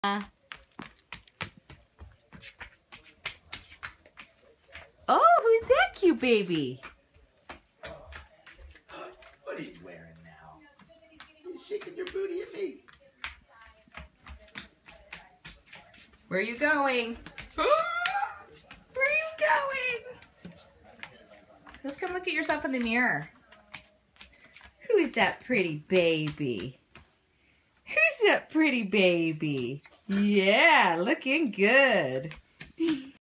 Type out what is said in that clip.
Oh, who's that cute baby? What are you wearing now? You're shaking your booty at me. Where are you going? Where are you going? Let's come look at yourself in the mirror. Who is that pretty baby? Who's that pretty baby? Yeah, looking good.